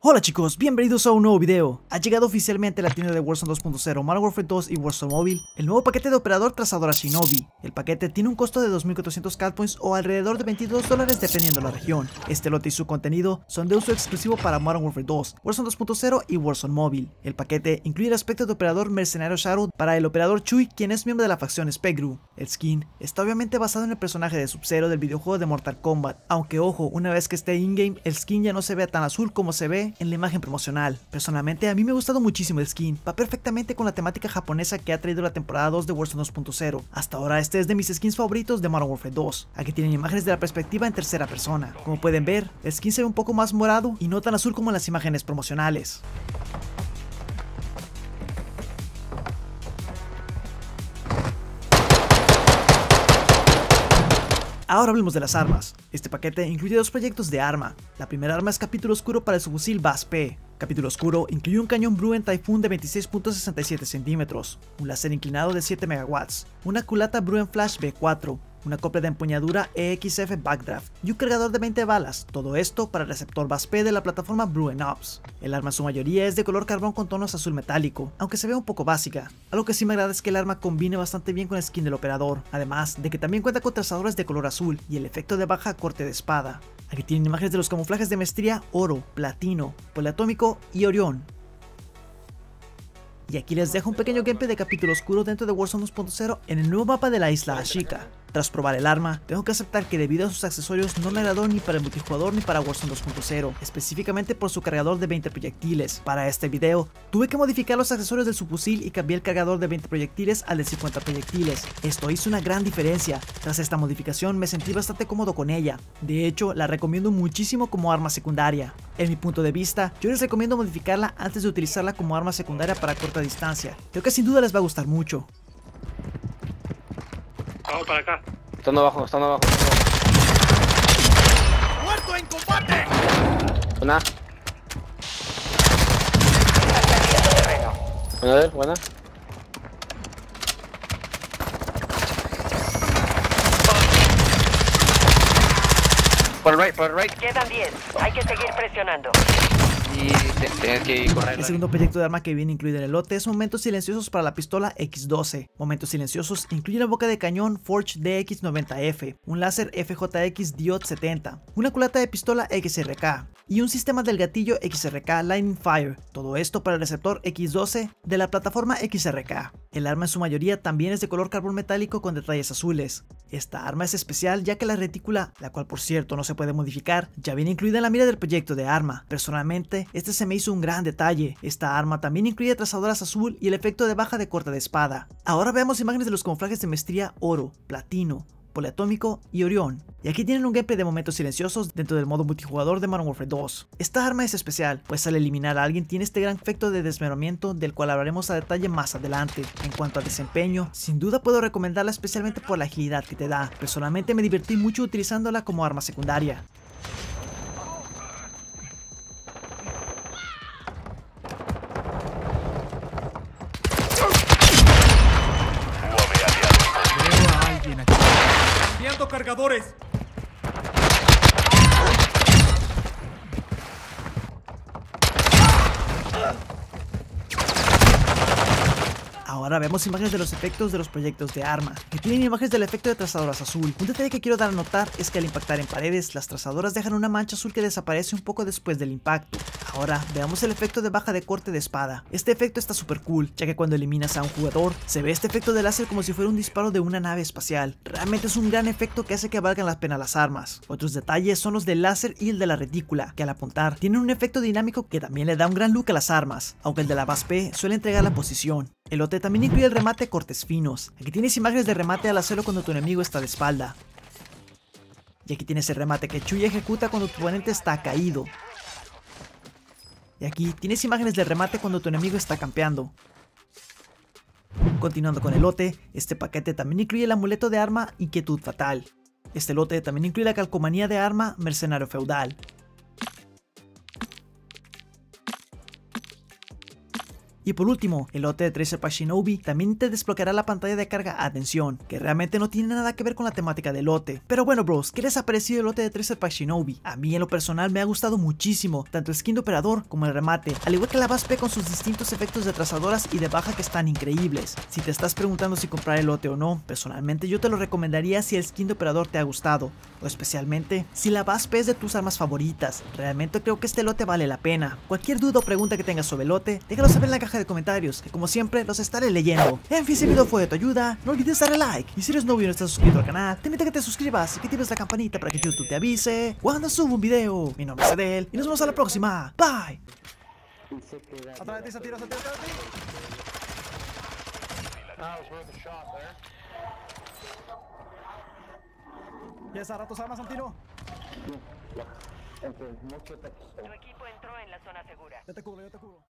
Hola chicos, bienvenidos a un nuevo video. Ha llegado oficialmente a la tienda de Warzone 2.0, Modern Warfare 2 y Warzone Mobile el nuevo paquete de operador trazadora Shinobi. El paquete tiene un costo de 2.400 CAD Points o alrededor de $22 dependiendo la región. Este lote y su contenido son de uso exclusivo para Modern Warfare 2, Warzone 2.0 y Warzone Mobile. El paquete incluye el aspecto de operador mercenario Shadow para el operador Chui, quien es miembro de la facción Specgru. El skin está obviamente basado en el personaje de Sub-Zero del videojuego de Mortal Kombat, aunque ojo, una vez que esté in-game, el skin ya no se ve tan azul como se ve en la imagen promocional. Personalmente a mí me ha gustado muchísimo el skin, va perfectamente con la temática japonesa que ha traído la temporada 2 de Warzone 2.0. Hasta ahora este es de mis skins favoritos de Modern Warfare 2. Aquí tienen imágenes de la perspectiva en tercera persona. Como pueden ver, el skin se ve un poco más morado y no tan azul como en las imágenes promocionales. Ahora hablemos de las armas. Este paquete incluye dos proyectos de arma. La primera arma es Capítulo Oscuro para el subfusil BAS-P. Capítulo Oscuro incluye un cañón Bruen Typhoon de 26.67 centímetros, un láser inclinado de 7 megawatts, una culata Bruen Flash B4, una copla de empuñadura EXF Backdraft y un cargador de 20 balas, todo esto para el receptor BAS-P de la plataforma Bruen Ops. El arma en su mayoría es de color carbón con tonos azul metálico, aunque se ve un poco básica. Algo que sí me agrada es que el arma combine bastante bien con el skin del operador, además de que también cuenta con trazadores de color azul y el efecto de baja corte de espada. Aquí tienen imágenes de los camuflajes de maestría Oro, Platino, Poliatómico y Orión. Y aquí les dejo un pequeño gameplay de Capítulo Oscuro dentro de Warzone 2.0 en el nuevo mapa de la isla Ashika. Tras probar el arma, tengo que aceptar que debido a sus accesorios no me agradó ni para el multijugador ni para Warzone 2.0, específicamente por su cargador de 20 proyectiles. Para este video, tuve que modificar los accesorios del subfusil y cambié el cargador de 20 proyectiles al de 50 proyectiles. Esto hizo una gran diferencia. Tras esta modificación me sentí bastante cómodo con ella. De hecho, la recomiendo muchísimo como arma secundaria. En mi punto de vista, yo les recomiendo modificarla antes de utilizarla como arma secundaria para corta distancia. Creo que sin duda les va a gustar mucho. Vamos para acá. Estando abajo, estando abajo. ¡Muerto en combate! Buena. Buena, a ver, buena. Por el right. Quedan 10. Hay que seguir presionando. Y tienes que correr. El segundo proyecto de arma que viene incluido en el lote es Momentos Silenciosos para la pistola X12. Momentos Silenciosos incluye la boca de cañón Forge DX90F, un láser FJX Diode 70, una culata de pistola XRK y un sistema del gatillo XRK Lightning Fire, todo esto para el receptor X12 de la plataforma XRK. El arma en su mayoría también es de color carbón metálico con detalles azules. Esta arma es especial ya que la retícula, la cual por cierto no se puede modificar, ya viene incluida en la mira del proyecto de arma. Personalmente, este se me hizo un gran detalle. Esta arma también incluye trazadoras azul y el efecto de baja de corte de espada. Ahora veamos imágenes de los camuflajes de maestría Oro, Platino, Poliatómico y Orión. Y aquí tienen un gameplay de Momentos Silenciosos dentro del modo multijugador de Modern Warfare 2. Esta arma es especial, pues al eliminar a alguien tiene este gran efecto de desmembramiento del cual hablaremos a detalle más adelante. En cuanto a desempeño, sin duda puedo recomendarla especialmente por la agilidad que te da. Personalmente me divertí mucho utilizándola como arma secundaria. ¡Cambiando cargadores! Ahora vemos imágenes de los efectos de los proyectos de arma, que tienen imágenes del efecto de trazadoras azul. Un detalle que quiero dar a notar es que al impactar en paredes, las trazadoras dejan una mancha azul que desaparece un poco después del impacto. Ahora veamos el efecto de baja de corte de espada. Este efecto está súper cool, ya que cuando eliminas a un jugador, se ve este efecto de láser como si fuera un disparo de una nave espacial. Realmente es un gran efecto que hace que valgan la pena las armas. Otros detalles son los del láser y el de la retícula, que al apuntar tienen un efecto dinámico que también le da un gran look a las armas, aunque el de la BAS-P suele entregar la posición. El lote también incluye el remate cortes finos. Aquí tienes imágenes de remate al hacerlo cuando tu enemigo está de espalda. Y aquí tienes el remate que Chui ejecuta cuando tu oponente está caído. Y aquí tienes imágenes de remate cuando tu enemigo está campeando. Continuando con el lote, este paquete también incluye el amuleto de arma Inquietud Fatal. Este lote también incluye la calcomanía de arma Mercenario Feudal. Y por último, el lote de Tracer Pack Shinobi también te desbloqueará la pantalla de carga Atención, que realmente no tiene nada que ver con la temática del lote. Pero bueno bros, ¿qué les ha parecido el lote de Tracer Pack Shinobi? A mí en lo personal me ha gustado muchísimo, tanto el skin de operador como el remate, al igual que la base P con sus distintos efectos de trazadoras y de baja que están increíbles. Si te estás preguntando si comprar el lote o no, personalmente yo te lo recomendaría si el skin de operador te ha gustado, o especialmente si la base P es de tus armas favoritas. Realmente creo que este lote vale la pena. Cualquier duda o pregunta que tengas sobre el lote, déjalo saber en la caja de comentarios, que como siempre los estaré leyendo. En fin, si el video fue de tu ayuda, no olvides darle like, y si eres nuevo y no estás suscrito al canal, te invito a que te suscribas y que actives la campanita para que YouTube te avise cuando subo un video. Mi nombre es Adel y nos vemos a la próxima. Bye. Atrás de ti, tira, tira, tira. ¿Ya es a ratos armas, Santino? Tu equipo entró en la zona segura. Yo te cubro, yo te cubro.